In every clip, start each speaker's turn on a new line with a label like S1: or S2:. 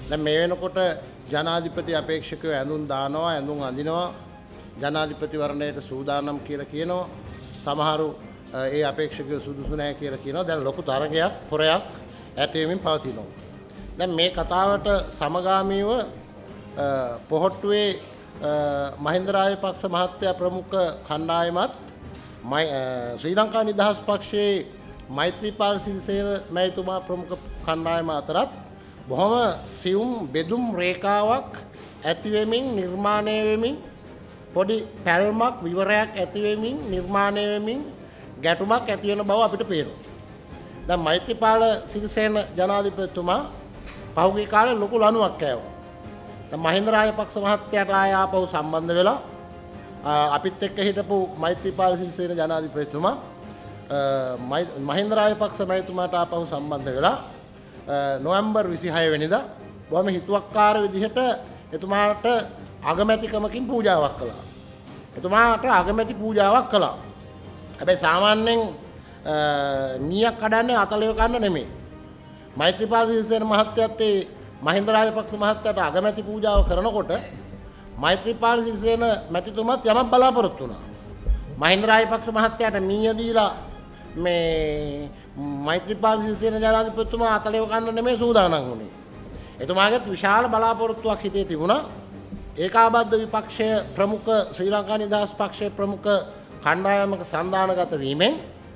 S1: දැන් මේ වෙනකොට ජනාධිපති අපේක්ෂකයෝ ඇඳුම් දානවා, ඇඳුම් අඳිනවා, ජනාධිපතිවරණයට සූදානම් කියලා කියනවා. සමහරු ඒ අපේක්ෂකයෝ සුදුසු නැහැ කියලා කියනවා. දැන් ලොකු තරගයක්, පොරයක් ඇතිවෙමින් පවතිනවා. දැන් මේ කතාවට සමගාමීව පොහොට්ටුවේ මහින්ද රාජපක්ෂ මහත්තයා ප්‍රමුඛ කණ්ඩායමත් ශ්‍රී ලංකා නිදහස් පක්ෂයේ මෛත්‍රීපාල සිරිසේන මැතිතුමා ප්‍රමුඛ කණ්ඩායම අතරත් බොහොම සියුම් බෙදුම් රේඛාවක් ඇති වෙමින් නිර්මාණය වෙමින් පොඩි පැල්මක් විවරයක් ඇති වෙමින් නිර්මාණය වෙමින් ගැටුමක් ඇති වෙන බව අපිට පේනවා. දැන් මෛත්‍රීපාල සිරිසේන ජනාධිපතිතුමා පහුගිය කාලේ ලොකු ලණුවක් කෑවා. දැන් මහින්ද රාජපක්ෂ මහත්තයාට ආපහු සම්බන්ධ වෙලා අපිත් එක්ක හිටපු මෛත්‍රීපාල සිරිසේන ජනාධිපතිතුමා මහින්ද රාජපක්ෂ මහතුමාට ආපහු සම්බන්ධ වෙලා නොවැම්බර් 26 වෙනිදා බොහොම හිතුවක්කාර විදිහට එතුමාට අගමැතිකමකින් පූජාවක් කළා. එතුමාට අගමැති පූජාවක් කළා. හැබැයි සාමාන්‍යයෙන් නියක් කඩන්නේ අතලෙව කන්න නෙමෙයි. මෛත්‍රීපාල සිරිසේන මහත්තයත් ඒ මහින්ද රාජපක්ෂ මහත්තයාට අගමැති පූජාව කරනකොට මෛත්‍රීපාල සිරිසේන මැතිතුමත් යමක් බලාපොරොත්තු වුණා. මහින්ද රාජපක්ෂ මහත්තයාට මීය දීලා මේ මෛත්‍රීපාල සිරිසේන ජනාධිපතිතුමා අතලෙව කන්න නෙමෙයි සූදානම් වුණේ. එතුමාගේත් විශාල බලාපොරොත්තුවක් හිතේ තිබුණා. ඒකාබද්ධ විපක්ෂය ප්‍රමුඛ ශ්‍රී ලංකා නිදහස් පක්ෂයේ ප්‍රමුඛ කණ්ඩායමක සන්දානගත වීමෙන්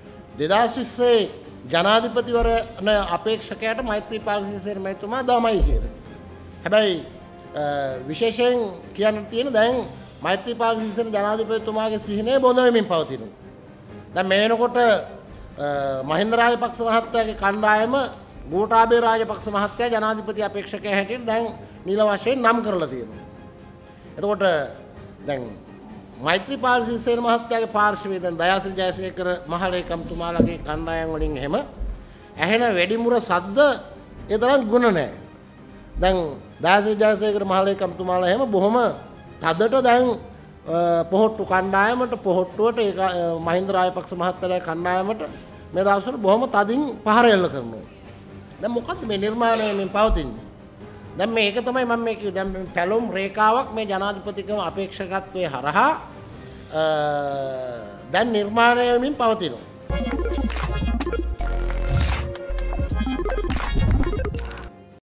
S1: 2020 ජනාධිපතිවරණ අපේක්ෂකයාට මෛත්‍රීපාල සිරිසේන මැතිතුමා දාමයි කියලා. හැබැයි විශේෂයෙන් කියන්න තියෙන දැන් මෛත්‍රීපාල සිරිසේන ජනාධිපතිතුමාගේ සිහිනය බොඳ වෙමින් පවතිනවා. දැන් මේ වෙනකොට මහින්ද රාජපක්ෂ මහත්තයාගේ කණ්ඩායම ගෝඨාභය රාජපක්ෂ මහත්තයා ජනාධිපති අපේක්ෂකයා හැටියට දැන් නිල වශයෙන් නම් කරලා තියෙනවා. එතකොට දැන් මෛත්‍රීපාල සිරිසේන මහත්තයාගේ පාර්ශවයේ දැන් දයාසිරි ජයසේකර මහලේකම්තුමාලගේ කණ්ඩායම් වලින් එහෙම ඇහෙන වැඩිමුර සද්ද ඒ තරම් ගුණ නැහැ. දැන් දයාසිරි ජයසේකර මහලේකම්තුමාලා එහෙම බොහොම තදට දැන් පොහොට්ටු කණ්ඩායමට පොහොට්ටුවට ඒ මහින්ද රාජපක්ෂ මහත්තයාගේ කණ්ඩායමට මේ දවස්වල බොහොම තදින් පහර එල්ල කරනවා. දැන් මොකද්ද මේ නිර්මාණයෙන් පවතින්නේ? දැන් මේක තමයි මම මේ කිව්වේ. දැන් පැලොම් රේඛාවක් මේ ජනාධිපතිකම අපේක්ෂකත්වයේ හරහා දැන් නිර්මාණය වෙමින් පවතිනවා.